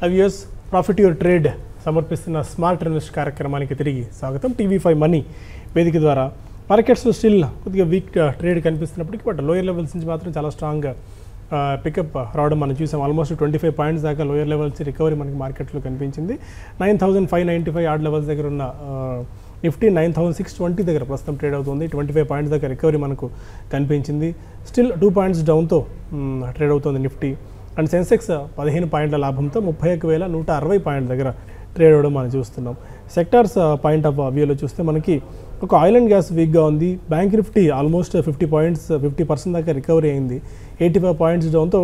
అవియర్స్ profit your trade సమర్పిస్తున్న smart invest కార్యక్రమానికి తిరిగి స్వాగతం. టీవీ5 మనీ వేదిక ద్వారా మార్కెట్స్లో స్టిల్ కొద్దిగా వీక్ ట్రేడ్ కనిపిస్తున్నప్పటికీ బట్ లోయర్ లెవెల్స్ నుంచి మాత్రం చాలా స్ట్రాంగ్ పికప్ రావడం మనం చూసాం. ఆల్మోస్ట్ 25 పాయింట్స్ దాకా లోయర్ లెవెల్స్ రికవరీ మనకి మార్కెట్లో కనిపించింది. 9,595 ఆడ్ లెవెల్స్ దగ్గర ఉన్న నిఫ్టీ 9,620 దగ్గర ప్రస్తుతం ట్రేడ్ అవుతుంది. 25 పాయింట్స్ దగ్గర రికవరీ మనకు కనిపించింది. స్టిల్ 2 పాయింట్స్ డౌన్తో ట్రేడ్ అవుతుంది నిఫ్టీ. అండ్ సెన్సెక్స్ 15 పాయింట్ల లాభంతో 31,160 పాయింట్ల దగ్గర ట్రేడ్ అవ్వడం మనం చూస్తున్నాం. సెక్టార్స్ పాయింట్ ఆఫ్ వ్యూలో చూస్తే మనకి ఒక ఆయిల్ అండ్ గ్యాస్ వీక్గా ఉంది. బ్యాంక్ నిఫ్టీ ఆల్మోస్ట్ 50% దాకా రికవరీ అయింది. 85 పాయింట్స్ డౌన్తో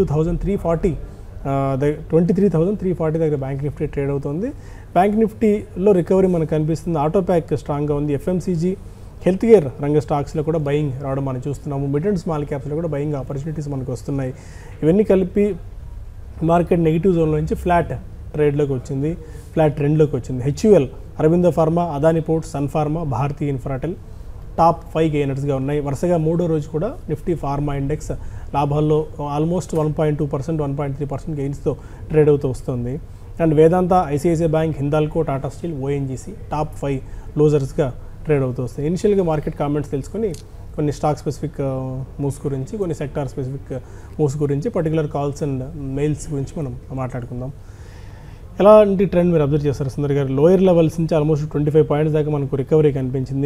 23,340 దగ్గర బ్యాంక్ నిఫ్టీ ట్రేడ్ అవుతుంది. బ్యాంక్ నిఫ్టీలో రికవరీ మనకు కనిపిస్తుంది. ఆటో ప్యాక్ స్ట్రాంగ్గా ఉంది. ఎఫ్ఎంసీజీ, హెల్త్ కేర్ రంగ స్టాక్స్లో కూడా బయింగ్ రావడం మనం చూస్తున్నాము. మిడ్ అండ్ స్మాల్ క్యాప్స్లో కూడా బయింగ్ ఆపర్చునిటీస్ మనకు వస్తున్నాయి. ఇవన్నీ కలిపి మార్కెట్ నెగిటివ్ జోన్లో నుంచి ఫ్లాట్ ట్రేడ్లోకి వచ్చింది, ఫ్లాట్ ట్రెండ్లోకి వచ్చింది. హెచ్యుఎల్, అరవిందో ఫార్మా, అదాని పోర్ట్స్, సన్ ఫార్మా, భారతీ ఇన్ఫ్రాటెల్ టాప్ 5 గెయినర్స్గా ఉన్నాయి. వరుసగా మూడో రోజు కూడా నిఫ్టీ ఫార్మా ఇండెక్స్ లాభాల్లో ఆల్మోస్ట్ 1.2%, 1.3% గెయిన్స్తో ట్రేడ్ అవుతూ వస్తుంది. అండ్ వేదాంత, ఐసిఐసిఐ బ్యాంక్, హిందాల్కో, టాటా స్టీల్, ఓఎన్జీసీ టాప్ 5 లూజర్స్గా ట్రేడ్ అవుతూ వస్తాయి. ఇనిషియల్గా మార్కెట్ కామెంట్స్ తెలుసుకొని కొన్ని స్టాక్ స్పెసిఫిక్ మూవ్స్ గురించి, కొన్ని సెక్టార్ స్పెసిఫిక్ మూవ్స్ గురించి, పర్టికులర్ కాల్స్ అండ్ మెయిల్స్ గురించి మనం మాట్లాడుకుందాం. ఎలాంటి ట్రెండ్ మీరు అబ్జర్వ్ చేస్తారు సుందర్ గారు? లోయర్ లెవెల్స్ నుంచి ఆల్మోస్ట్ 25 పాయింట్స్ దాకా మనకు రికవరీ కనిపించింది.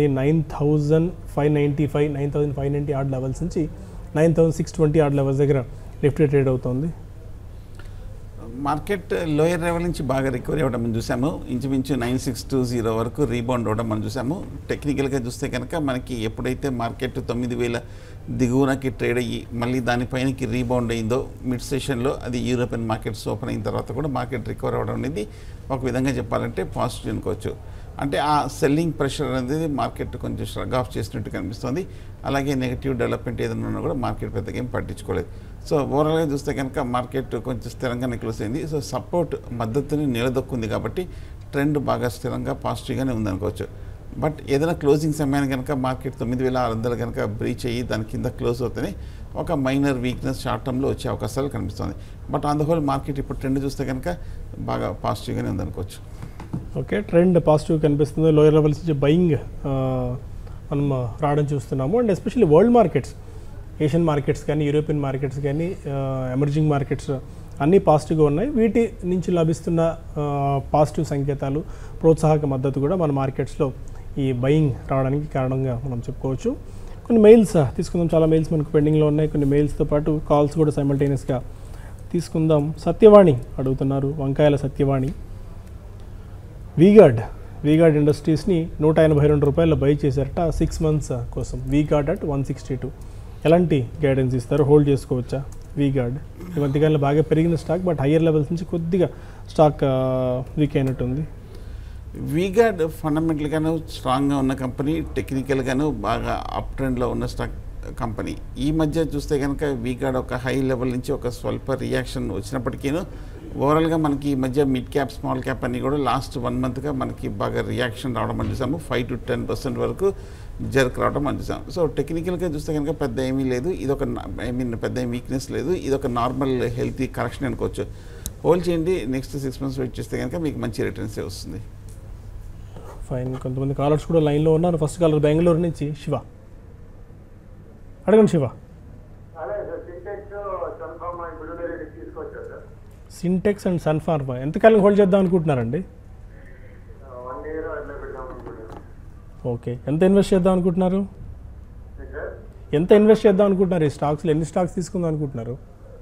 9,595, 9,590 ఆడ్ లెవెల్స్ నుంచి 9,620 ఆడ్ లెవెల్స్ దగ్గర నిఫ్టీ ట్రేడ్ అవుతుంది. మార్కెట్ లోయర్ లెవెల్ నుంచి బాగా రికవరీ అవ్వడం మనం చూసాము. ఇంచుమించు 9,620 వరకు రీబౌండ్ అవ్వడం మనం చూసాము. టెక్నికల్గా చూస్తే కనుక మనకి ఎప్పుడైతే మార్కెట్ 9,000 దిగువనకి ట్రేడ్ అయ్యి మళ్ళీ దానిపైనకి రీబౌండ్ అయిందో మిడ్ సెషన్లో, అది యూరోపియన్ మార్కెట్స్ ఓపెన్ అయిన తర్వాత కూడా మార్కెట్ రికవర్ అవ్వడం అనేది ఒక విధంగా చెప్పాలంటే పాజిటివ్ అనుకోవచ్చు. అంటే ఆ సెల్లింగ్ ప్రెషర్ అనేది మార్కెట్ కొంచెం స్ట్రగ్ ఆఫ్ చేసినట్టు కనిపిస్తుంది. అలాగే నెగిటివ్ డెవలప్మెంట్ ఏదైనా ఉన్నా కూడా మార్కెట్ పెద్దగా ఏం పట్టించుకోలేదు. సో ఓవరాల్గా చూస్తే కనుక మార్కెట్ కొంచెం స్థిరంగానే క్లోజ్ అయింది. సో సపోర్ట్ మద్దతుని నిలదొక్కుంది కాబట్టి ట్రెండ్ బాగా స్థిరంగా పాజిటివ్గానే ఉందనుకోవచ్చు. బట్ ఏదైనా క్లోజింగ్ సమయాన్ని కనుక మార్కెట్ 9,600 కనుక బ్రీచ్ అయ్యి దాని కింద క్లోజ్ అవుతేనే ఒక మైనర్ వీక్నెస్ షార్ట్ టర్మ్లో వచ్చే అవకాశాలు కనిపిస్తుంది. But on the whole market ఇప్పుడు ట్రెండ్ చూస్తే కనుక బాగా పాజిటివ్గానే ఉందనుకోవచ్చు. ఓకే, ట్రెండ్ పాజిటివ్ కనిపిస్తుంది. లోయర్ లెవెల్స్ నుంచి బయింగ్ మనం రావడం చూస్తున్నాము. And especially world markets, Asian markets కానీ, యూరోపియన్ మార్కెట్స్ కానీ, ఎమర్జింగ్ మార్కెట్స్ అన్నీ పాజిటివ్గా ఉన్నాయి. వీటి నుంచి లభిస్తున్న పాజిటివ్ సంకేతాలు, ప్రోత్సాహక మద్దతు కూడా మన మార్కెట్స్లో ఈ బయింగ్ రావడానికి కారణంగా మనం చెప్పుకోవచ్చు. కొన్ని మెయిల్స్ తీసుకుందాం. చాలా మెయిల్స్ మనకు పెండింగ్లో ఉన్నాయి. కొన్ని మెయిల్స్తో పాటు కాల్స్ కూడా సైమల్టేనియస్గా తీసుకుందాం. సత్యవాణి అడుగుతున్నారు, వంకాయల సత్యవాణి. వీగార్డ్ ఇండస్ట్రీస్ని 182 రూపాయలు బై చేశారట 6 months కోసం. వీగార్డ్ అట్ 162. ఎలాంటి గైడెన్స్ ఇస్తారు? హోల్డ్ చేసుకోవచ్చా వీగార్డ్? ఈ మధ్యకాలంలో బాగా పెరిగిన స్టాక్, బట్ హయ్యర్ లెవెల్స్ నుంచి కొద్దిగా స్టాక్ వీక్ అయినట్టుంది. వీగార్డ్ ఫండమెంటల్గాను స్ట్రాంగ్గా ఉన్న కంపెనీ, టెక్నికల్గాను బాగా అప్ ట్రెండ్లో ఉన్న స్టాక్ కంపెనీ. ఈ మధ్య చూస్తే కనుక వీగార్డ్ ఒక హై లెవెల్ నుంచి ఒక స్వల్ప రియాక్షన్ వచ్చినప్పటికీను ఓవరాల్గా మనకి ఈ మధ్య మిడ్ క్యాప్, స్మాల్ క్యాప్ అన్నీ కూడా లాస్ట్ 1 monthగా మనకి బాగా రియాక్షన్ రావడం అని చూసాము. 5 to 10% వరకు జర్క్ రావడం అని చూసాం. సో టెక్నికల్గా చూస్తే కనుక పెద్ద ఏమీ లేదు, ఇదొక పెద్ద ఏం వీక్నెస్ లేదు, ఇదొక నార్మల్ హెల్తీ కరెక్షన్ అనుకోవచ్చు. హోల్డ్ చేయండి. నెక్స్ట్ 6 months వెయిట్ చేస్తే కనుక మీకు మంచి రిటర్న్సే వస్తుంది. ఫైన్. కొంతమంది కాలర్స్ కూడా లైన్లో ఉన్నారు. ఫస్ట్ కాలర్ బెంగళూరు నుంచి శివ. అడగండి శివ. సింటెక్స్ అండ్ సన్ ఫార్మా ఎంతకాలం హోల్డ్ చేద్దాం అనుకుంటున్నారండి? ఓకే, ఎంత ఇన్వెస్ట్ చేద్దాం అనుకుంటున్నారు? ఈ స్టాక్స్లో ఎన్ని స్టాక్స్ తీసుకుందాం అనుకుంటున్నారు?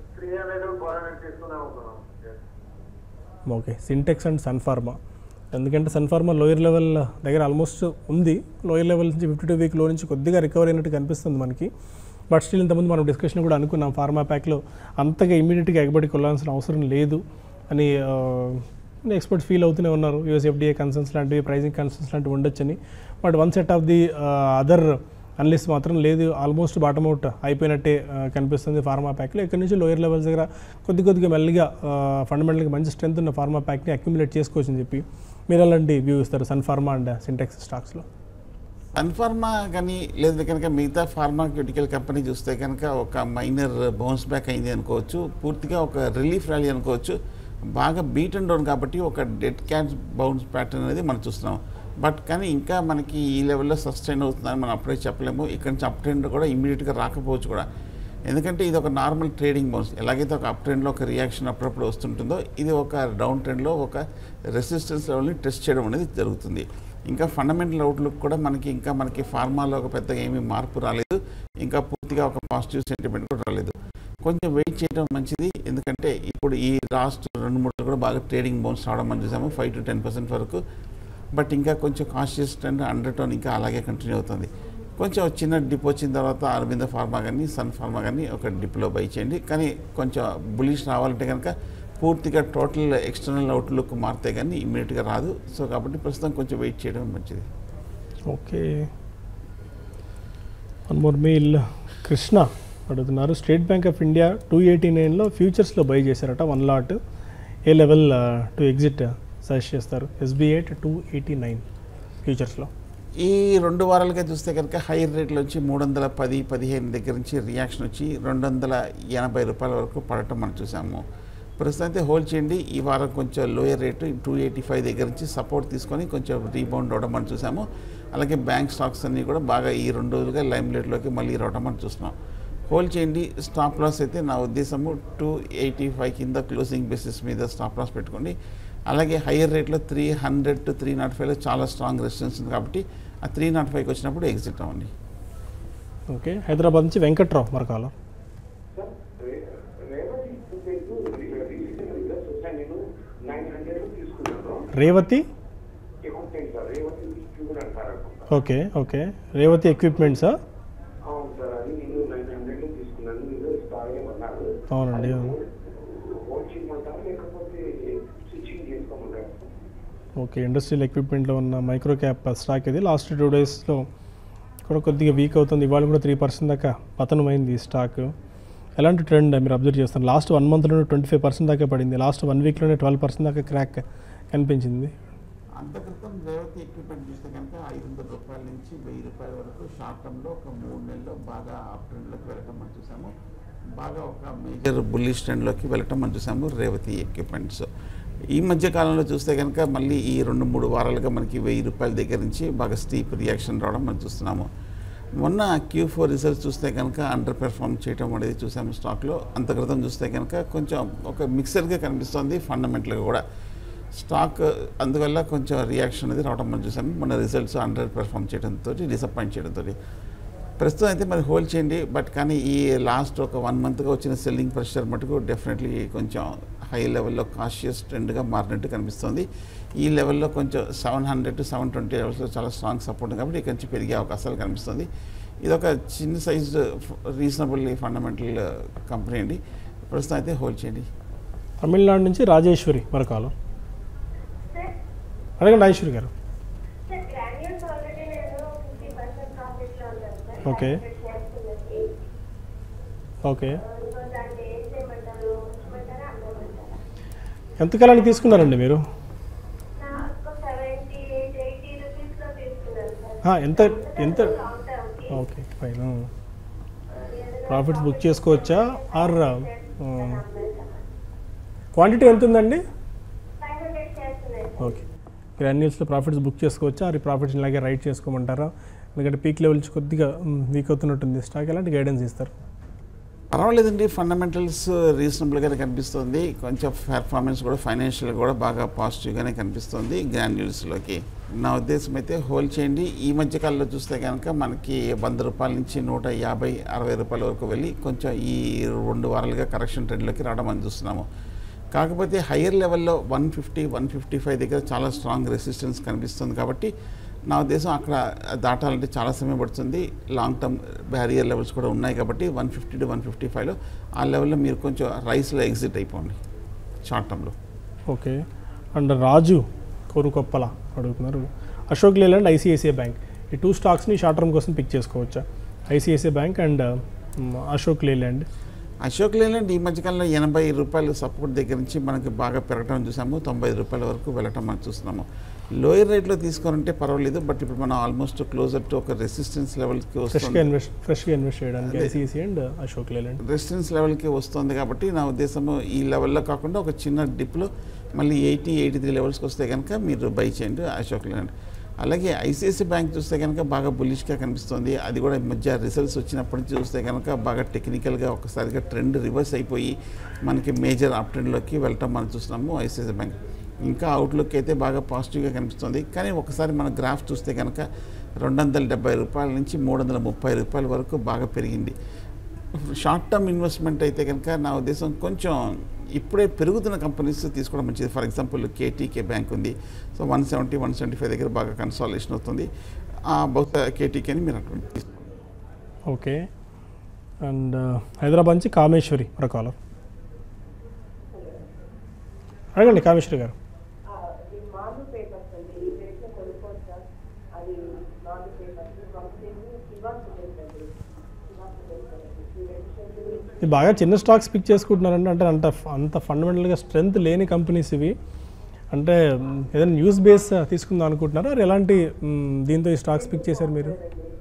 Okay, Sintex and Sun Pharma. ఎందుకంటే సన్ ఫార్మా లోయర్ లెవెల్ దగ్గర ఆల్మోస్ట్ ఉంది. లోయర్ లెవెల్ నుంచి 52 వీక్ లో నుంచి కొద్దిగా రికవర్ అయినట్టు కనిపిస్తుంది మనకి. బట్ స్టిల్ ఇంతకుముందు మనం డిస్కషన్ కూడా అనుకున్నాం, ఫార్మా ప్యాక్లో అంతగా ఇమీడియట్గా ఎగబడి కొల్లాల్సిన అవసరం లేదు అని ఎక్స్పర్ట్స్ ఫీల్ అవుతూనే ఉన్నారు. యూఎస్ఎఫ్డిఏ కన్సర్న్స్ లాంటివి, ప్రైజింగ్ కన్సర్న్స్ లాంటివి ఉండొచ్చని. But one set of the other analyst మాత్రం లేదు, ఆల్మోస్ట్ బాటమ్ అవుట్ అయిపోయినట్టే కనిపిస్తుంది ఫార్మా ప్యాక్లో. ఇక్కడ నుంచి లోయర్ లెవెల్స్ దగ్గర కొద్దిగా మెల్లిగా ఫండమెంటల్గా మంచి స్ట్రెంత్ ఉన్న ఫార్మా ప్యాక్ని అక్యుములేట్ చేసుకోవచ్చని చెప్పి మీరు అలాంటి వ్యూ ఇస్తారు సన్ ఫార్మా అండ్ సింటెక్స్ స్టాక్స్లో? సన్ ఫార్మా కానీ లేదా కనుక మిగతా ఫార్మాక్యూటికల్ కంపెనీ చూస్తే కనుక ఒక మైనర్ బౌన్స్ బ్యాక్ అయింది అనుకోవచ్చు, పూర్తిగా ఒక రిలీఫ్ ర్యాలీ అనుకోవచ్చు. బాగా బీట్ అండ్ డౌన్ కాబట్టి ఒక డెడ్ క్యాట్ బౌన్స్ ప్యాటర్న్ అనేది మనం చూస్తున్నాం. బట్ కానీ ఇంకా మనకి ఈ లెవెల్లో సస్టైన్ అవుతుందని మనం అప్పుడే చెప్పలేము. ఇక్కడ నుంచి అప్ ట్రెండ్ కూడా ఇమీడియట్గా రాకపోవచ్చు కూడా, ఎందుకంటే ఇది ఒక నార్మల్ ట్రేడింగ్ బౌన్స్. ఎలాగైతే ఒక అప్ ట్రెండ్లో ఒక రియాక్షన్ అప్పుడప్పుడు వస్తుంటుందో, ఇది ఒక డౌన్ ట్రెండ్లో ఒక రెసిస్టెన్స్ లెవెల్ని టెస్ట్ చేయడం అనేది జరుగుతుంది. ఇంకా ఫండమెంటల్ అవుట్లుక్ కూడా మనకి ఫార్మాలో ఒక పెద్దగా ఏమీ మార్పు రాలేదు, ఇంకా పూర్తిగా ఒక పాజిటివ్ సెంటిమెంట్ కూడా రాలేదు. కొంచెం వెయిట్ చేయడం మంచిది, ఎందుకంటే ఇప్పుడు ఈ లాస్ట్ 2-3 కూడా బాగా ట్రేడింగ్ బౌన్స్ రావడం మనం చూసాము 5 to 10% వరకు. బట్ ఇంకా కొంచెం కాన్షియస్ ట్రెండ్ అండర్ టోన్ ఇంకా అలాగే కంటిన్యూ అవుతుంది. కొంచెం చిన్న డిప్ వచ్చిన తర్వాత అరవింద ఫార్మా కానీ సన్ ఫార్మా కానీ ఒక డిప్లో బై చేయండి. కానీ కొంచెం బులిష్ రావాలంటే కనుక పూర్తిగా టోటల్ ఎక్స్టర్నల్ అవుట్లుక్ మారితే కానీ ఇమీడియట్గా రాదు. సో కాబట్టి ప్రస్తుతం కొంచెం వెయిట్ చేయడం మంచిది. Okay, one more mail. Krishna అడుగుతున్నారు, స్టేట్ బ్యాంక్ ఆఫ్ ఇండియా 289లో ఫ్యూచర్స్లో బై చేశారట 1 lot. ఏ లెవెల్ టు ఎగ్జిట్ సజెస్ట్ చేస్తారు? SBI 289 ఫ్యూచర్స్లో. ఈ 2 వారాలుగా చూస్తే కనుక హైయర్ రేట్లో వచ్చి 310-15 దగ్గర నుంచి రియాక్షన్ వచ్చి 280 రూపాయల వరకు పడటం మనం చూసాము. ప్రస్తుతం అయితే హోల్డ్ చేయండి. ఈ వారం కొంచెం లోయర్ రేటు 285 దగ్గర నుంచి సపోర్ట్ తీసుకొని కొంచెం రీబౌండ్ అవడం మనం చూసాము. అలాగే బ్యాంక్ స్టాక్స్ అన్నీ కూడా బాగా ఈ 2 రోజులుగా లైమ్ లైట్లోకి మళ్ళీ రావడం మనం చూస్తున్నాం. హోల్డ్ చేయండి. స్టాప్ లాస్ అయితే నా ఉద్దేశము 285 కింద క్లోజింగ్ బేసిస్ మీద స్టాప్ లాస్ పెట్టుకోండి. అలాగే హయ్యర్ రేట్లో 300 to 305లో చాలా స్ట్రాంగ్ రెసిస్టెన్స్ ఉంది కాబట్టి ఆ 305కి వచ్చినప్పుడు ఎగ్జిట్ అవ్వండి. ఓకే, హైదరాబాద్ నుంచి వెంకట్రావు మరకాల. రేవతి ఓకే ఓకే రేవతి ఎక్విప్మెంట్సా? అవునండి. ఓకే, ఇండస్ట్రియల్ ఎక్విప్మెంట్లో ఉన్న మైక్రో క్యాప్ స్టాక్ ఇది. లాస్ట్ 2 డేస్లో కూడా కొద్దిగా వీక్ అవుతుంది. ఇవాళ కూడా 3% దాకా పతనమైంది ఈ స్టాక్. ఎలాంటి ట్రెండ్ మీరు అబ్జర్వ్ చేస్తారు? లాస్ట్ 1 monthలోనే 25% దాకా పడింది, లాస్ట్ 1 weekలోనే 12% దాకా క్రాక్ కనిపించింది. అంత క్రితం రేవతి ఎక్విప్మెంట్ చూస్తే కనుక 500 రూపాయల నుంచి 1000 రూపాయల వరకు షార్ట్ టర్మ్లో ఒక 3 నెలల్లో బాగా అప్ ట్రెండ్లోకి వెళ్ళటం మనం చూసాము. బాగా ఒక మేజర్ బుల్లిష్ ట్రెండ్లోకి వెళ్ళటం మనం చూసాము రేవతి ఎక్విప్మెంట్స్. ఈ మధ్య కాలంలో చూస్తే కనుక మళ్ళీ ఈ 2-3 వారాలుగా మనకి 1000 రూపాయల దగ్గర నుంచి బాగా స్టీప్ రియాక్షన్ రావడం మనం చూస్తున్నాము. మొన్న Q4 రిజల్ట్స్ చూస్తే కనుక అండర్ పెర్ఫార్మ్ చేయడం అనేది చూసాము స్టాక్లో. అంత క్రితం చూస్తే కనుక కొంచెం ఒక మిక్సర్గా కనిపిస్తుంది ఫండమెంటల్గా కూడా స్టాక్. అందువల్ల కొంచెం రియాక్షన్ అనేది రావడం మనం చూసాము. మన రిజల్ట్స్ అండర్ పెర్ఫార్మ్ చేయడంతో డిసప్పాయింట్ చేయడంతో ప్రస్తుతం అయితే మరి హోల్డ్ చేయండి. బట్ కానీ ఈ లాస్ట్ ఒక 1 monthగా వచ్చిన సెల్లింగ్ ప్రెషర్ మటుకు డెఫినెట్లీ కొంచెం హై లెవెల్లో కాషియస్ ట్రెండ్గా మారినట్టు కనిపిస్తుంది. ఈ లెవెల్లో కొంచెం 700 to 720 లెవెల్స్లో చాలా స్ట్రాంగ్ సపోర్ట్ కాబట్టి ఇక్కడి నుంచి పెరిగే అవకాశాలు కనిపిస్తుంది. ఇది ఒక చిన్న సైజ్ రీజనబుల్లీ ఫండమెంటల్ కంపెనీ అండి. ప్రస్తుతం అయితే హోల్డ్ చేయండి. తమిళనాడు నుంచి రాజేశ్వరి మరకాలు. అడగండి ఐశ్వరి గారు. ఓకే ఓకే, ఎంతకాలానికి తీసుకున్నారండి మీరు? ఎంత ఎంత ఓకే ఫైన్. ప్రాఫిట్స్ బుక్ చేసుకోవచ్చా? ఆర్ క్వాంటిటీ ఎంత ఉందండి? ఓకే, గ్రాన్యూల్స్లో ప్రాఫిట్స్ బుక్ చేసుకోవచ్చా? ఆర్ ప్రాఫిట్స్ ఇలాగే రైట్ చేసుకోమంటారా? ఎందుకంటే పీక్ లెవెల్స్ కొద్దిగా వీక్ అవుతున్నట్టుంది స్టాక్. ఎలాంటి గైడెన్స్ ఇస్తారు? పర్వాలేదండి, ఫండమెంటల్స్ రీజనబుల్గానే కనిపిస్తుంది. కొంచెం పెర్ఫార్మెన్స్ కూడా ఫైనాన్షియల్గా కూడా బాగా పాజిటివ్గానే కనిపిస్తుంది గ్రాన్యూల్స్లోకి. నా ఉద్దేశం అయితే హోల్డ్ చేయండి. ఈ మధ్యకాలంలో చూస్తే కనుక మనకి 100 రూపాయల నుంచి 150-60 రూపాయల వరకు వెళ్ళి కొంచెం ఈ 2 వారాలుగా కరెక్షన్ ట్రెండ్లోకి రావడం అని చూస్తున్నాము. కాకపోతే హయ్యర్ లెవెల్లో 150-155 దగ్గర చాలా స్ట్రాంగ్ రెసిస్టెన్స్ కనిపిస్తుంది కాబట్టి నా ఉద్దేశం అక్కడ దాటాలంటే చాలా సమయం పడుతుంది. లాంగ్ టర్మ్ బ్యారియర్ లెవెల్స్ కూడా ఉన్నాయి కాబట్టి 150 to 155లో ఆ లెవెల్లో మీరు కొంచెం రైస్లో ఎగ్జిట్ అయిపోండి షార్ట్ టర్మ్లో. ఓకే, అండ్ రాజు కోరుకొప్పల అడుగుతున్నారు, అశోక్ లేలాండ్ ICICI బ్యాంక్ ఈ 2 స్టాక్స్ని షార్ట్ టర్మ్ కోసం పిక్ చేసుకోవచ్చా? ICICI Bank and Ashok Leyland. అశోక్ లేలాండ్ ఈ మధ్యకాలంలో 80 రూపాయలు సపోర్ట్ దగ్గర నుంచి మనకి బాగా పెరగటం చూసాము. 90 రూపాయల వరకు వెళ్ళటం మనం చూస్తున్నాము. లోయర్ రేట్లో తీసుకోవాలంటే పర్వాలేదు, బట్ ఇప్పుడు మనం ఆల్మోస్ట్ క్లోజర్ టు ఒక రెసిస్టెన్స్ లెవెల్కి వస్తుంది. ఫ్రెష్గా ఇన్వెస్ట్ చేయడానికి ఐసిఐసి అండ్ అశోక్ లేలాండ్ రెసిస్టెన్స్ లెవెల్కి వస్తుంది కాబట్టి నా ఉద్దేశము ఈ లెవెల్లో కాకుండా ఒక చిన్న డిప్లో మళ్ళీ 83 లెవెల్స్కి వస్తే కనుక మీరు బై చేయండి అశోక్ లేలాండ్. అలాగే ఐసిఐసి బ్యాంక్ చూస్తే కనుక బాగా బుల్లిష్గా కనిపిస్తుంది. అది కూడా ఈ మధ్య రిజల్ట్స్ వచ్చినప్పటి నుంచి చూస్తే కనుక బాగా టెక్నికల్గా ఒకసారిగా ట్రెండ్ రివర్స్ అయిపోయి మనకి మేజర్ అప్ ట్రెండ్లోకి వెళ్ళటం మనం చూస్తున్నాము. ఐసిఐసి బ్యాంక్ ఇంకా అవుట్లుక్ అయితే బాగా పాజిటివ్గా కనిపిస్తుంది. కానీ ఒకసారి మన గ్రాఫ్ చూస్తే కనుక 270 రూపాయల నుంచి 330 రూపాయల వరకు బాగా పెరిగింది. షార్ట్ టర్మ్ ఇన్వెస్ట్మెంట్ అయితే కనుక నా ఉద్దేశం కొంచెం ఇప్పుడే పెరుగుతున్న కంపెనీస్ తీసుకోవడం మంచిది. ఫర్ ఎగ్జాంపుల్ కేటీకే బ్యాంక్ ఉంది, సో 170-175 దగ్గర బాగా కన్సాలిడేషన్ అవుతుంది. బహుశా కేటీకేని మీరు అటువంటి. ఓకే, అండ్ హైదరాబాద్ నుంచి కామేశ్వరి మరో కాలర్. అడగండి కామేశ్వరి గారు. ఇది బాగా చిన్న స్టాక్స్ పిక్ చేసుకుంటున్నారంటే అంటే అంత ఫండమెంటల్గా స్ట్రెంత్ లేని కంపెనీస్ ఇవి. అంటే ఏదైనా న్యూస్ బేస్ తీసుకుందాం అనుకుంటున్నారా, ఎలాంటి దీంతో ఈ స్టాక్స్ పిక్ చేశారు మీరు?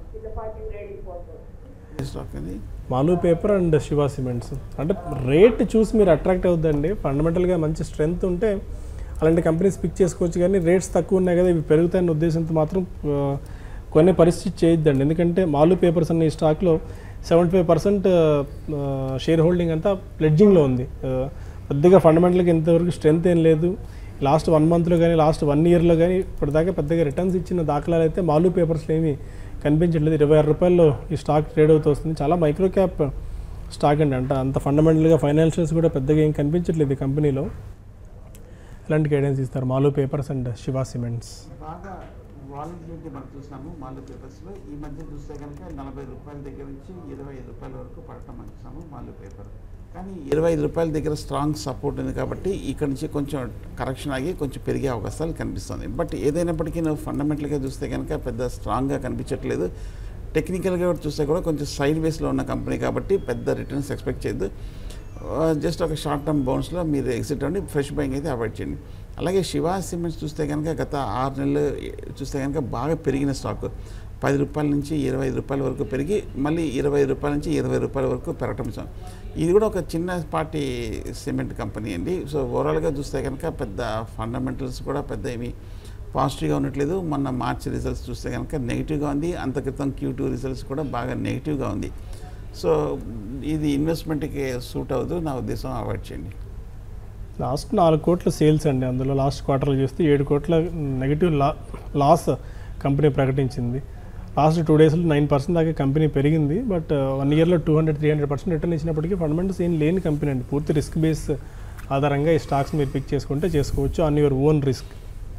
మాలు పేపర్ అండ్ శివ సిమెంట్స్. అంటే రేట్ చూసి మీరు అట్రాక్ట్ అవుద్దండి. ఫండమెంటల్గా మంచి స్ట్రెంత్ ఉంటే అలాంటి కంపెనీస్ పిక్ చేసుకోవచ్చు, కానీ రేట్స్ తక్కువ ఉన్నాయి కదా ఇవి పెరుగుతాయన్న ఉద్దేశంతో మాత్రం కొన్ని పరిస్థితి చేయొద్దండి. ఎందుకంటే మాలు పేపర్స్ అన్న ఈ స్టాక్లో 75% షేర్ హోల్డింగ్ అంతా ప్లెడ్జింగ్లో ఉంది. పెద్దగా ఫండమెంటల్గా ఇంతవరకు స్ట్రెంత్ ఏం లేదు. లాస్ట్ 1 మంత్లో కానీ లాస్ట్ 1 ఇయర్లో కానీ ఇప్పటిదాకా పెద్దగా రిటర్న్స్ ఇచ్చిన దాఖలాలు అయితే మాలు పేపర్స్లో ఏమీ కనిపించట్లేదు. 26 రూపాయల్లో ఈ స్టాక్ ట్రేడ్ అవుతూ వస్తుంది. చాలా మైక్రో క్యాప్ స్టాక్ అండి. అంటే అంత ఫండమెంటల్గా ఫైనాన్షియల్స్ కూడా పెద్దగా ఏం కనిపించట్లేదు ఈ కంపెనీలో. ఎలాంటి గైడెన్స్ ఇస్తారు మాలు పేపర్స్ అండ్ శివ సిమెంట్స్? బాగా వాలిడిటీ మనం చూసాము మాలు పేపర్స్లో. ఈ మధ్య చూస్తే కనుక 40 రూపాయల దగ్గర నుంచి 25 రూపాయల వరకు పడటం మనం చూసాము మాలు పేపర్. కానీ 25 రూపాయల దగ్గర స్ట్రాంగ్ సపోర్ట్ ఉంది కాబట్టి ఇక్కడ నుంచి కొంచెం కరెక్షన్ ఆగి కొంచెం పెరిగే అవకాశాలు కనిపిస్తుంది. బట్ ఏదైనప్పటికీ నువ్వు ఫండమెంటల్గా చూస్తే కనుక పెద్ద స్ట్రాంగ్గా కనిపించట్లేదు. టెక్నికల్గా చూస్తే కూడా కొంచెం సైడ్ వేస్లో ఉన్న కంపెనీ కాబట్టి పెద్ద రిటర్న్స్ ఎక్స్పెక్ట్ చేయొద్దు. జస్ట్ ఒక షార్ట్ టర్మ్ బౌన్స్లో మీరు ఎగ్జిట్ అవ్వండి, ఫ్రెష్ బయింగ్ అయితే అవాయిడ్ చేయండి. అలాగే శివ సిమెంట్స్ చూస్తే కనుక గత 6 నెలలు చూస్తే కనుక బాగా పెరిగిన స్టాక్. 10 రూపాయల నుంచి 25 రూపాయల వరకు పెరిగి మళ్ళీ 20 రూపాయల నుంచి 20 రూపాయల వరకు పెరగటం. ఇది కూడా ఒక చిన్న పార్టీ సిమెంట్ కంపెనీ అండి. సో ఓవరాల్గా చూస్తే కనుక పెద్ద ఫండమెంటల్స్ కూడా పెద్ద ఏమి పాజిటివ్గా ఉండట్లేదు. మొన్న మార్చి రిజల్ట్స్ చూస్తే కనుక నెగిటివ్గా ఉంది. అంత క్రితం Q2 రిజల్ట్స్ కూడా బాగా నెగిటివ్గా ఉంది. సో ఇది ఇన్వెస్ట్మెంట్కి సూట్ అవ్వదు, నా ఉద్దేశం అవాయిడ్ చేయండి. లాస్ట్ 4 కోట్ల సేల్స్ అండి. అందులో లాస్ట్ క్వార్టర్లో చూస్తే 7 కోట్ల నెగిటివ్ లాస్ కంపెనీ ప్రకటించింది. లాస్ట్ 2 డేస్లో 9% దాకా కంపెనీ పెరిగింది. బట్ 1 ఇయర్లో 200-300% రిటర్న్ ఇచ్చినప్పటికీ ఫండమెంటల్స్ ఏం లేని కంపెనీ అండి. పూర్తి రిస్క్ బేస్ ఆధారంగా ఈ స్టాక్స్ మీరు పిక్ చేసుకుంటే చేసుకోవచ్చు on your own risk.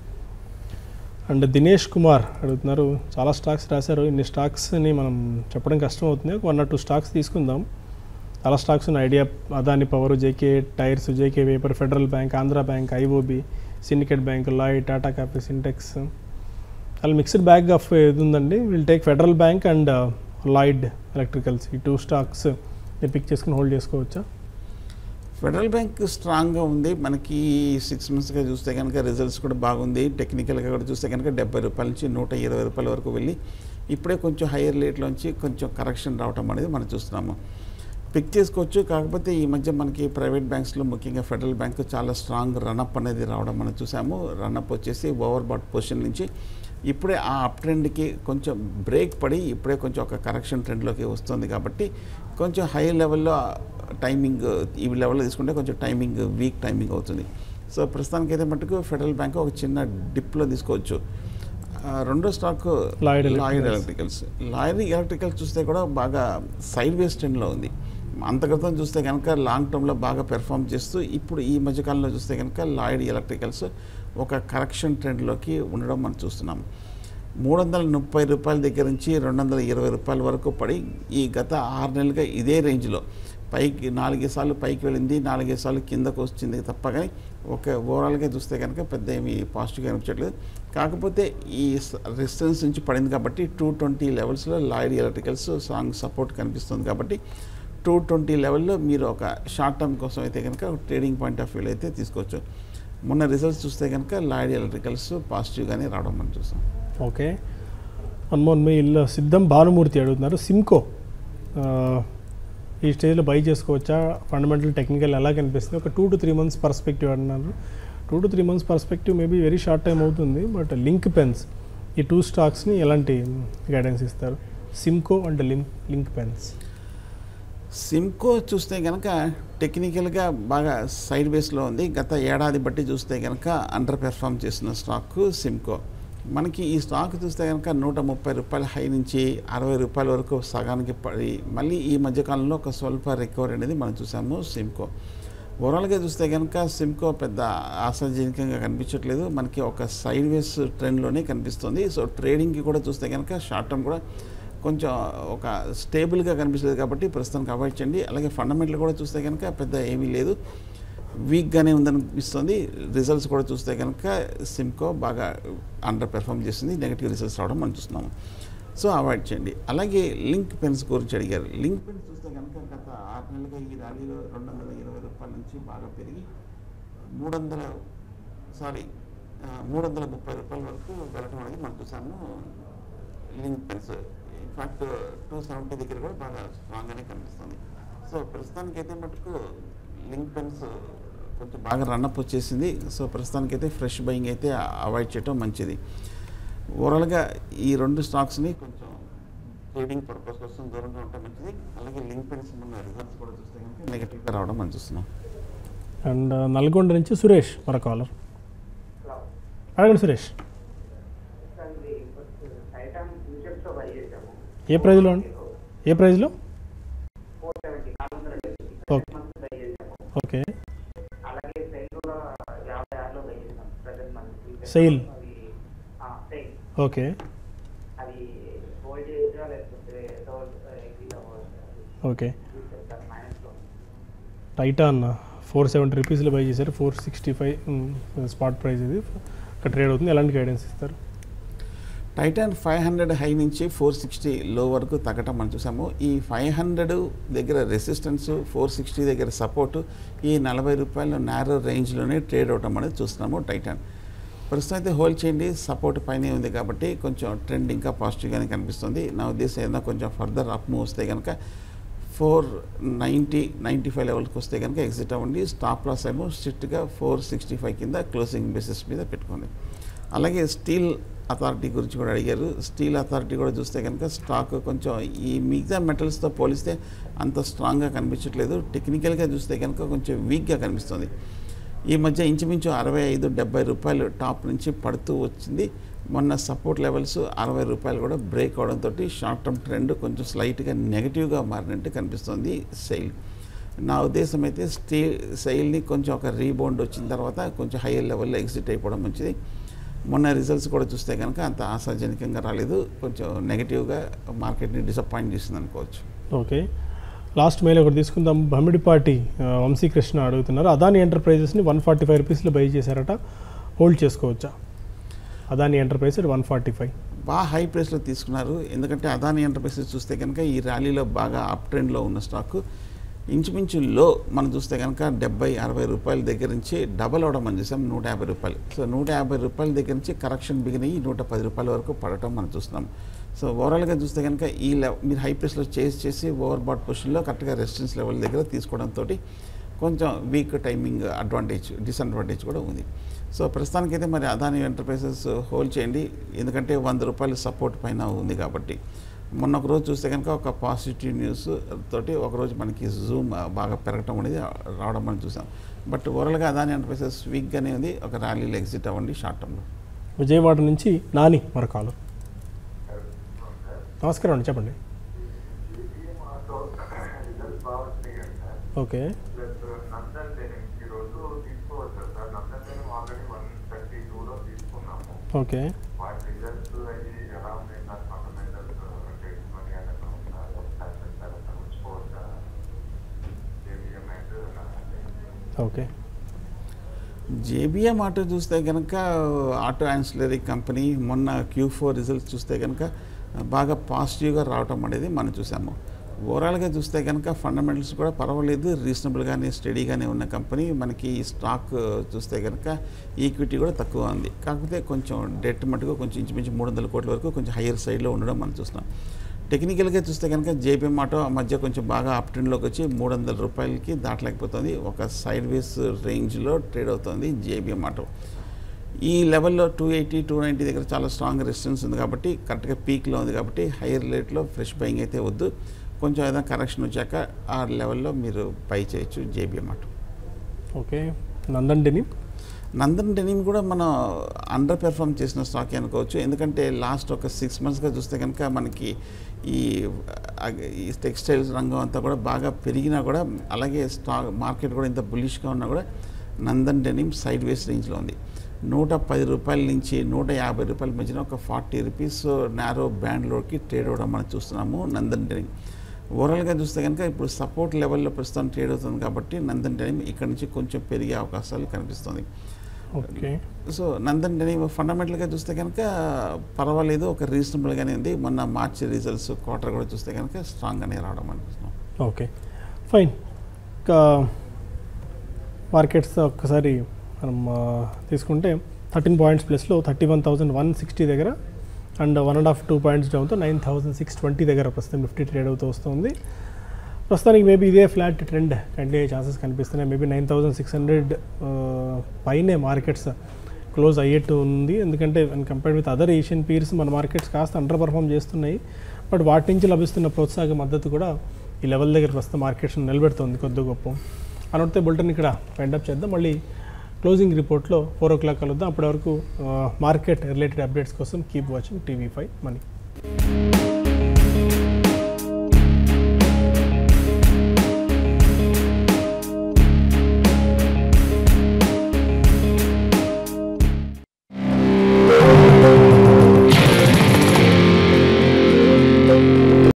And Dinesh Kumar అడుగుతున్నారు, చాలా స్టాక్స్ రాశారు, ఇన్ని స్టాక్స్ని మనం చెప్పడం కష్టం అవుతుంది, 1 or 2 స్టాక్స్ తీసుకుందాం. చాలా స్టాక్స్ ఉన్నాయి. Idea, Adani Power, JK Tyres, JK Paper, Federal Bank, Andhra Bank, IOB, Syndicate Bank, Lloyd, Tata Capital, Sintex. అలా మిక్స్డ్ బ్యాగ్ ఆఫ్ ఇది ఉందండి. Will take Federal Bank and Lloyd Electricals. ఈ 2 స్టాక్స్ మీరు పిక్ చేసుకుని హోల్డ్ చేసుకోవచ్చా? ఫెడరల్ బ్యాంక్ స్ట్రాంగ్గా ఉంది. మనకి 6 మంత్స్గా చూస్తే కనుక రిజల్ట్స్ కూడా బాగుంది. టెక్నికల్గా కూడా చూస్తే కనుక 70 రూపాయల నుంచి 120 రూపాయల వరకు వెళ్ళి ఇప్పుడే కొంచెం హైయర్ రేట్లోంచి కొంచెం కరెక్షన్ రావటం అనేది మనం చూస్తున్నాము. పిక్ చేసుకోవచ్చు. కాకపోతే ఈ మధ్య మనకి ప్రైవేట్ బ్యాంక్స్లో ముఖ్యంగా ఫెడరల్ బ్యాంక్ చాలా స్ట్రాంగ్ రన్అప్ అనేది రావడం మనం చూసాము. రన్అప్ వచ్చేసి ఓవర్ బాట్ పొజిషన్ నుంచి ఇప్పుడే ఆ అప్ ట్రెండ్కి కొంచెం బ్రేక్ పడి ఇప్పుడే కొంచెం ఒక కరెక్షన్ ట్రెండ్లోకి వస్తుంది. కాబట్టి కొంచెం హై లెవెల్లో టైమింగ్ ఈ లెవెల్లో తీసుకుంటే కొంచెం టైమింగ్ వీక్ టైమింగ్ అవుతుంది. సో ప్రస్తుతానికైతే మటుకు ఫెడరల్ బ్యాంక్ ఒక చిన్న డిప్లో తీసుకోవచ్చు. రెండో stock Lloyd Electricals. Lloyd Electricals చూస్తే కూడా బాగా సైడ్ వేస్ ట్రెండ్లో ఉంది. అంతక్రితం చూస్తే కనుక లాంగ్ టర్మ్లో బాగా పెర్ఫామ్ చేస్తూ ఇప్పుడు ఈ మధ్యకాలంలో చూస్తే కనుక లాయిడ్ ఎలక్ట్రికల్స్ ఒక కరెక్షన్ ట్రెండ్లోకి ఉండడం మనం చూస్తున్నాం. 330 రూపాయల దగ్గర నుంచి 220 రూపాయల వరకు పడి ఈ గత 6 నెలలుగా ఇదే రేంజ్లో పైకి 4 సార్లు పైకి వెళ్ళింది, 4 సార్లు కిందకు వచ్చింది తప్ప కానీ ఒక ఓవరాల్గా చూస్తే కనుక పెద్ద ఏమి పాజిటివ్గా అనిపించట్లేదు. కాకపోతే ఈ రెసిస్టెన్స్ నుంచి పడింది కాబట్టి 220 లెవెల్స్లో లాయిడ్ ఎలక్ట్రికల్స్ స్ట్రాంగ్ సపోర్ట్ కనిపిస్తుంది. కాబట్టి 220 లెవెల్లో మీరు ఒక షార్ట్ టర్మ్ కోసం అయితే కనుక ట్రేడింగ్ పాయింట్ ఆఫ్ వ్యూలో అయితే తీసుకోవచ్చు. మొన్న రిజల్ట్స్ చూస్తే కనుక లాయిడ్ ఎలక్ట్రికల్స్ పాజిటివ్గానే రావడం మనం చూసాం. ఓకే, మన్మోహన్ మీ ఇల్లు సిద్ధం భానుమూర్తి అడుగుతున్నారు, సిమ్కో ఈ స్టేజ్లో బై చేసుకోవచ్చా, ఫండమెంటల్ టెక్నికల్ ఎలా కనిపిస్తుంది, ఒక 2 to 3 months పర్స్పెక్టివ్ అన్నారు. 2 to 3 months perspective maybe very short time అవుతుంది. బట్ లింక్ పెన్స్ ఈ 2 స్టాక్స్ని ఎలాంటి గైడెన్స్ ఇస్తారు, Simco and Linc Pens? Simco చూస్తే కనుక టెక్నికల్గా బాగా సైడ్ బేస్లో ఉంది. గత ఏడాది బట్టి చూస్తే కనుక అండర్ పెర్ఫామ్ చేసిన స్టాక్ సిమ్కో. మనకి ఈ స్టాక్ చూస్తే కనుక 130 రూపాయల హై నుంచి 60 రూపాయల వరకు సగానికి పడి మళ్ళీ ఈ మధ్యకాలంలో ఒక స్వల్ప రికవరీ అనేది మనం చూసాము సిమ్కో. ఓవరాల్గా చూస్తే కనుక సిమ్కో పెద్ద ఆశాజనకంగా కనిపించట్లేదు, మనకి ఒక సైడ్ వేస్ ట్రెండ్లోనే కనిపిస్తుంది. సో ట్రేడింగ్కి కూడా చూస్తే కనుక షార్ట్ టర్మ్ కూడా కొంచెం ఒక స్టేబుల్గా కనిపిస్తుంది కాబట్టి ప్రస్తుతానికి అవాయిడ్ చేయండి. అలాగే ఫండమెంటల్ కూడా చూస్తే కనుక పెద్ద ఏమీ లేదు, వీక్గానే ఉందనిపిస్తుంది. రిజల్ట్స్ కూడా చూస్తే కనుక సిమ్కో బాగా అండర్ పెర్ఫామ్ చేస్తుంది, నెగిటివ్ రిజల్ట్స్ రావడం మనం చూస్తున్నాము. సో అవాయిడ్ చేయండి. అలాగే లింక్ పెన్స్ గురించి అడిగారు. లింక్ పెన్స్ చూస్తే కనుక గత 6 నెలలుగా ఈ ర్యాలీలో 220 రూపాయల నుంచి బాగా పెరిగి 330 రూపాయల వరకు వెళ్ళడం అనేది మనం చూసాము. లింక్ పెన్స్ ఇన్ఫాక్ట్ 270 దగ్గర కూడా బాగా స్ట్రాంగ్గానే కనిపిస్తుంది. సో ప్రస్తుతానికైతే మటుకు లింక్ పెన్స్ కొంచెం బాగా రన్అప్ వచ్చేసింది. సో ప్రస్తుతానికైతే ఫ్రెష్ బయింగ్ అయితే అవాయిడ్ చేయడం మంచిది. ఓవరాల్గా ఈ 2 స్టాక్స్ని కొంచెం ట్రేడింగ్ పర్పస్ కోసం దూరంగా ఉండటం మంచిది. అలాగే లింక్ పెన్స్ ఉన్న రిజల్ట్స్ కూడా చూస్తే కనుక నెగిటివ్గా రావడం మనం చూస్తున్నాం. అండ్ నల్గొండ నుంచి సురేష్ మన కాలర్, అడగండి సురేష్. ఏ ప్రైజ్లో అండి, ఏ ప్రైజ్లో? Okay, SAIL, okay okay. Titan 470 రూపీస్లో బై చేశారు, 465 స్పాట్ ప్రైస్ ఇది ఇక్కడ ట్రేడ్ అవుతుంది. ఎలాంటి గైడెన్స్ ఇస్తారు? టైటాన్ 500 హై నుంచి 460 లో వరకు తగ్గటం మనం చూసాము. ఈ 500 దగ్గర రెసిస్టెన్స్, 460 దగ్గర సపోర్టు, ఈ 40 రూపాయల నేరో రేంజ్లోనే ట్రేడ్ అవటం అనేది చూస్తున్నాము. టైటాన్ ప్రస్తుతం అయితే హోల్డ్ చేయండి, సపోర్ట్ పైనే ఉంది కాబట్టి కొంచెం ట్రెండ్ ఇంకా పాజిటివ్గానే కనిపిస్తుంది. నా ఉద్దేశం ఏదైనా కొంచెం ఫర్దర్ అప్ మూవ్ వస్తే కనుక 490-95 లెవెల్కి వస్తే కనుక ఎగ్జిట్ అవ్వండి. స్టాప్ లాస్ ఏమో స్ట్రిక్ట్గా 465 కింద క్లోజింగ్ బేసిస్ మీద పెట్టుకోండి. అలాగే స్టీల్ అథారిటీ గురించి కూడా అడిగారు. స్టీల్ అథారిటీ కూడా చూస్తే కనుక స్టాక్ కొంచెం ఈ మిగతా మెటల్స్తో పోలిస్తే అంత స్ట్రాంగ్గా కనిపించట్లేదు. టెక్నికల్గా చూస్తే కనుక కొంచెం వీక్గా కనిపిస్తుంది. ఈ మధ్య ఇంచుమించు 65-70 రూపాయలు టాప్ నుంచి పడుతూ వచ్చింది. మొన్న సపోర్ట్ లెవెల్స్ 60 రూపాయలు కూడా బ్రేక్ అవడంతో షార్ట్ టర్మ్ ట్రెండ్ కొంచెం స్లైట్గా నెగిటివ్గా మారినట్టు కనిపిస్తుంది సెయిల్. నా ఉద్దేశం అయితే సెయిల్ని కొంచెం ఒక రీబౌండ్ వచ్చిన తర్వాత కొంచెం హైయర్ లెవెల్లో ఎగ్జిట్ అయిపోవడం మంచిది. మొన్న రిజల్ట్స్ కూడా చూస్తే కనుక అంత ఆశాజనకంగా రాలేదు, కొంచెం నెగిటివ్గా మార్కెట్ని డిసప్పాయింట్ చేసింది అనుకోవచ్చు. ఓకే, లాస్ట్ మెయిల్ ఒకటి తీసుకుందాం. బమ్మిడిపాటి వంశీకృష్ణ అడుగుతున్నారు, అదాని ఎంటర్ప్రైజెస్ని 145 రూపీస్లో బై చేశారట, హోల్డ్ చేసుకోవచ్చా? అదాని ఎంటర్ప్రైజెస్ 145 బాగా హై ప్రైస్లో తీసుకున్నారు. ఎందుకంటే అదాని ఎంటర్ప్రైజెస్ చూస్తే కనుక ఈ ర్యాలీలో బాగా అప్ ట్రెండ్లో ఉన్న స్టాక్. ఇంచుమించు లో మనం చూస్తే కనుక 70-60 రూపాయల దగ్గర నుంచి డబల్ అవడం మనం చూసాం 150 రూపాయలు. సో 150 రూపాయల దగ్గర నుంచి కరెక్షన్ బిగిన్ అయ్యి 110 రూపాయల వరకు పడటం మనం చూస్తున్నాం. సో ఓవరాల్గా చూస్తే కనుక ఈ మీరు హై ప్రైస్లో చేసి ఓవర్ బాట్ పొజిషన్లో కరెక్ట్గా రెసిస్టెన్స్ లెవెల్ దగ్గర తీసుకోవడంతో కొంచెం వీక్ టైమింగ్ డిసడ్వాంటేజ్ కూడా ఉంది. సో ప్రస్తుతానికైతే మరి అదాని ఎంటర్ప్రైజెస్ హోల్డ్ చేయండి, ఎందుకంటే 100 రూపాయల సపోర్ట్ పైన ఉంది కాబట్టి. మొన్న ఒక రోజు చూస్తే కనుక ఒక పాజిటివ్ న్యూస్ తోటి ఒకరోజు మనకి జూమ్ బాగా పెరగటం అనేది రావడం మనం చూసాం. బట్ ఓవరాల్గా అదాని ఎంటర్ప్రైజెస్ వీక్గానే ఉంది, ఒక ర్యాలీలో ఎగ్జిట్ అవ్వండి షార్ట్ టర్మ్లో. విజయవాడ నుంచి నాని మరకాలు, నమస్కారం అండి, చెప్పండి. Okay, okay, okay. JBM Auto చూస్తే కనుక ఆటో యాన్సిలరీ కంపెనీ మొన్న Q4 రిజల్ట్స్ చూస్తే కనుక బాగా పాజిటివ్గా రావటం అనేది మనం చూసాము. ఓవరాల్గా చూస్తే కనుక ఫండమెంటల్స్ కూడా పర్వాలేదు, రీజనబుల్గానే స్టడీగానే ఉన్న కంపెనీ. మనకి ఈ స్టాక్ చూస్తే కనుక ఈక్విటీ కూడా తక్కువ ఉంది, కాకపోతే కొంచెం డెట్ మటుకు కొంచెం ఇంచుమించు 300 కోట్ల వరకు కొంచెం హయ్యర్ సైడ్లో ఉండడం మనం చూస్తున్నాం. టెక్నికల్గా చూస్తే కనుక జేపీఎం ఆటో ఆ మధ్య కొంచెం బాగా అప్ ట్రెండ్లోకి వచ్చి 300 రూపాయలకి దాటలేకపోతుంది. ఒక సైడ్ వేస్ రేంజ్లో ట్రేడ్ అవుతుంది జేబీఎం ఆటో. ఈ లెవెల్లో 280, 290 దగ్గర చాలా స్ట్రాంగ్ రెసిస్టెన్స్ ఉంది కాబట్టి కరెక్ట్గా పీక్లో ఉంది కాబట్టి హైయర్ రేట్లో ఫ్రెష్ బయింగ్ అయితే వద్దు. కొంచెం ఏదైనా కరెక్షన్ వచ్చాక ఆ లెవెల్లో మీరు బై చేయొచ్చు JBM Auto. Okay, Nandan Denim కూడా మనం అండర్ పెర్ఫామ్ చేసిన స్టాక్ అనుకోవచ్చు. ఎందుకంటే లాస్ట్ ఒక 6 monthsగా చూస్తే కనుక మనకి ఈ టెక్స్టైల్స్ రంగం అంతా కూడా బాగా పెరిగినా కూడా, అలాగే స్టాక్ మార్కెట్ కూడా ఇంత బులిష్గా ఉన్నా కూడా నందన్ డెనిమ్ సైడ్ వేస్ రేంజ్లో ఉంది. 110 రూపాయల నుంచి 150 రూపాయల మధ్యన ఒక 40 రూపీస్ నారో బ్యాండ్లోకి ట్రేడ్ అవ్వడం మనం చూస్తున్నాము నందన్ డెనిమ్. ఓవరాల్గా చూస్తే కనుక ఇప్పుడు సపోర్ట్ లెవెల్లో ప్రస్తుతం ట్రేడ్ అవుతుంది కాబట్టి నందన్ డెనిమ్ ఇక్కడ నుంచి కొంచెం పెరిగే అవకాశాలు కనిపిస్తుంది. ఓకే, సో నందన్ డెనిమ్ ఫండమెంటల్గా చూస్తే కనుక పర్వాలేదు, ఒక రీజనబుల్గానే ఉంది. మొన్న మార్చి రిజల్ట్స్ క్వార్టర్ కూడా చూస్తే కనుక స్ట్రాంగ్గానే రావడం అనిపిస్తున్నాం. Okay, fine. ఇంకా మార్కెట్స్ ఒక్కసారి మనం తీసుకుంటే 13 పాయింట్స్ ప్లస్లో 31,160 దగ్గర, అండ్ 1.5-2 పాయింట్స్ డౌన్తో 9,620 దగ్గర ప్రస్తుతం నిఫ్టీ ట్రేడ్ అవుతూ వస్తుంది. ప్రస్తుతానికి మేబీ ఇదే ఫ్లాట్ ట్రెండ్ కంటిన్యూ అయ్యే ఛాన్సెస్ కనిపిస్తున్నాయి. మేబీ 9,600 పైనే మార్కెట్స్ క్లోజ్ అయ్యేట్టు ఉంది. ఎందుకంటే compared with other Asian peers మన మార్కెట్స్ కాస్త అండర్ పర్ఫామ్ చేస్తున్నాయి. బట్ వాటి నుంచి లభిస్తున్న ప్రోత్సాహక మద్దతు కూడా ఈ లెవెల్ దగ్గర ప్రస్తుతం మార్కెట్స్ నిలబెడుతుంది కొద్ది గొప్ప. అనొడితే బులెటిన్ ఇక్కడ వైండప్ చేద్దాం. మళ్ళీ క్లోజింగ్ రిపోర్ట్లో 4 o'clock కలుద్దాం. అప్పటి వరకు మార్కెట్ రిలేటెడ్ అప్డేట్స్ కోసం కీప్ వాచింగ్ TV5 Money.